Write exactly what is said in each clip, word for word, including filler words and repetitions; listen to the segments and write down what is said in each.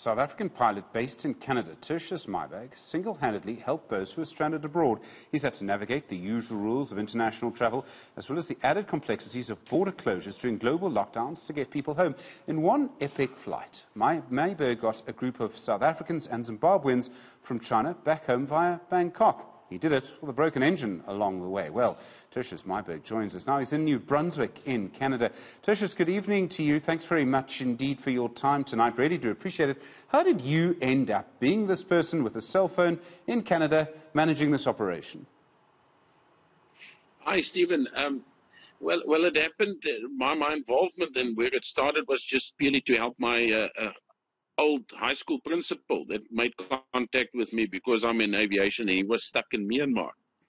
South African pilot based in Canada, Tertius Myburgh, single-handedly helped those who were stranded abroad. He's had to navigate the usual rules of international travel, as well as the added complexities of border closures during global lockdowns to get people home. In one epic flight, My Myburgh got a group of South Africans and Zimbabweans from China back home via Bangkok. He did it with a broken engine along the way. Well, Tertius Myburgh joins us now. He's in New Brunswick in Canada. Tertius, good evening to you. Thanks very much indeed for your time tonight. Really do appreciate it. How did you end up being this person with a cell phone in Canada managing this operation? Hi, Stephen. Um, well, well, it happened. Uh, my, my involvement and where it started was just purely to help my uh, uh, old high school principal that made contact with me because I'm in aviation and he was stuck in Myanmar.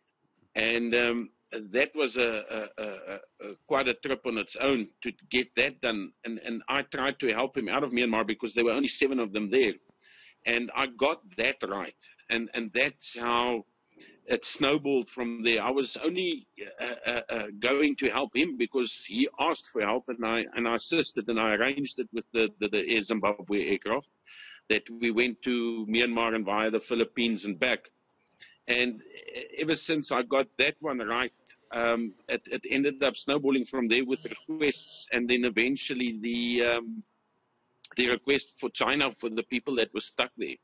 And um, that was a, a, a, a, quite a trip on its own to get that done. And, and I tried to help him out of Myanmar because there were only seven of them there. And I got that right. And, and that's how it snowballed from there. I was only uh, uh, uh, going to help him because he asked for help, and I and I assisted, and I arranged it with the, the, the Air Zimbabwe aircraft that we went to Myanmar and via the Philippines and back. And ever since I got that one right, um, it, it ended up snowballing from there with requests, and then eventually the um, the request for China for the people that were stuck there.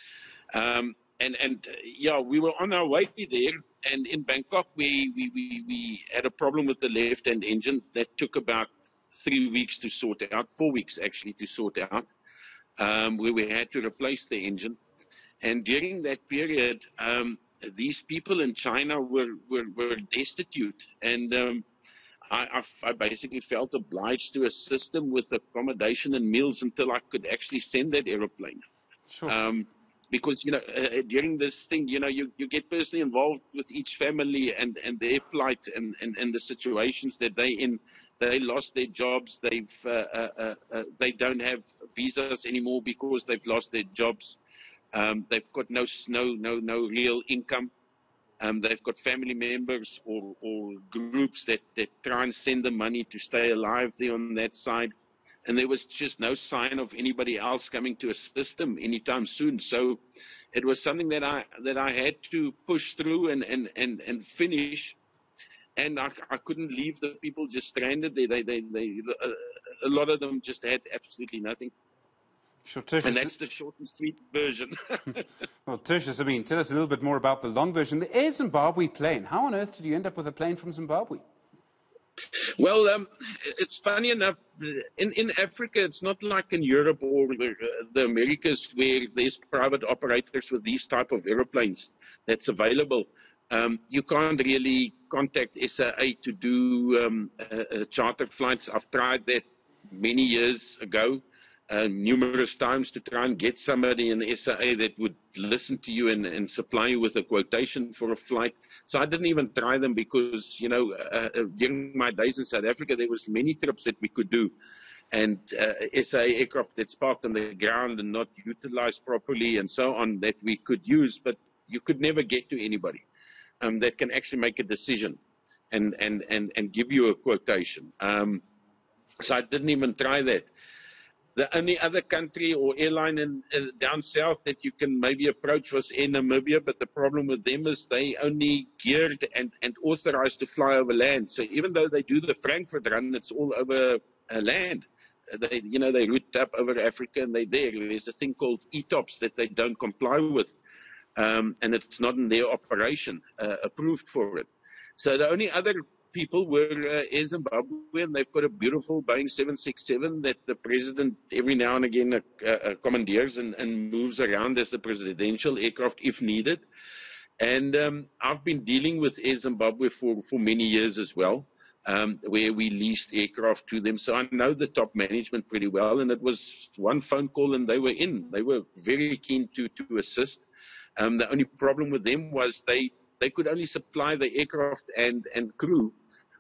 Um, And, and uh, yeah, we were on our way there, and in Bangkok, we, we, we, we had a problem with the left-hand engine that took about three weeks to sort out, four weeks actually to sort out, um, where we had to replace the engine. And during that period, um, these people in China were, were, were destitute, and um, I, I, I basically felt obliged to assist them with accommodation and meals until I could actually send that aeroplane. Sure. Um, Because, you know, uh, during this thing, you know, you, you get personally involved with each family and, and their plight and, and, and the situations that they in. They lost their jobs. They've, uh, uh, uh, uh, they don't have visas anymore because they've lost their jobs. Um, they've got no, no, no, no real income. Um, they've got family members or, or groups that, that try and send them money to stay alive there on that side. And there was just no sign of anybody else coming to assist them anytime soon. So it was something that I that I had to push through and and and, and finish. And I, I couldn't leave the people just stranded. They they they, they a lot of them just had absolutely nothing. Sure, Tertius. And that's the short and sweet version. Well, Tertius, I mean, tell us a little bit more about the long version. The Air Zimbabwe plane. How on earth did you end up with a plane from Zimbabwe? Well, um, it's funny enough, in, in Africa, it's not like in Europe or the, the Americas where there's private operators with these type of aeroplanes that's available. Um, you can't really contact S A A to do um, uh, uh, charter flights. I've tried that many years ago, uh, numerous times to try and get somebody in S A A that would listen to you and, and supply you with a quotation for a flight. So I didn't even try them because, you know, uh, during my days in South Africa, there was many trips that we could do. And uh, S A A aircraft that's parked on the ground and not utilized properly and so on that we could use, but you could never get to anybody um, that can actually make a decision and, and, and, and give you a quotation. Um, so I didn't even try that. The only other country or airline in, uh, down south that you can maybe approach was Air Namibia, but the problem with them is they only geared and, and authorized to fly over land. So even though they do the Frankfurt run, it's all over uh, land. Uh, they, you know, they route up over Africa and they're there. There's a thing called E T O Ps that they don't comply with, um, and it's not in their operation uh, approved for it. So the only other people were uh, Air Zimbabwe, and they've got a beautiful Boeing seven sixty-seven that the president every now and again uh, uh, commandeers and, and moves around as the presidential aircraft if needed. And um, I've been dealing with Air Zimbabwe for, for many years as well, um, where we leased aircraft to them. So I know the top management pretty well, and it was one phone call and they were in. They were very keen to, to assist. Um, the only problem with them was they They could only supply the aircraft and, and crew,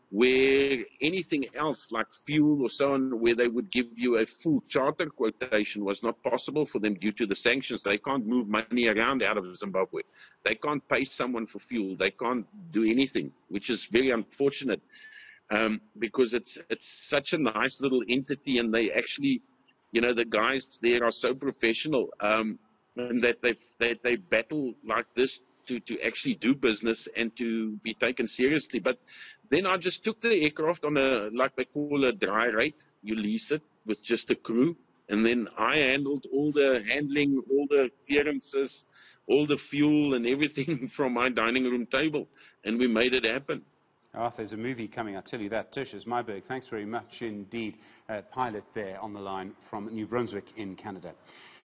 where anything else like fuel or so on, where they would give you a full charter quotation was not possible for them due to the sanctions. They can't move money around out of Zimbabwe. They can't pay someone for fuel. They can't do anything, which is very unfortunate um, because it's, it's such a nice little entity, and they actually You know, the guys there are so professional, um, and that they that they battle like this to to actually do business and to be taken seriously. But then I just took the aircraft on a, like they call a dry rate. You lease it with just a crew, and then I handled all the handling, all the clearances, all the fuel and everything from my dining room table, and we made it happen. Oh, there's a movie coming, I tell you that. Tertius Myburgh, thanks very much indeed. Uh, pilot there on the line from New Brunswick in Canada.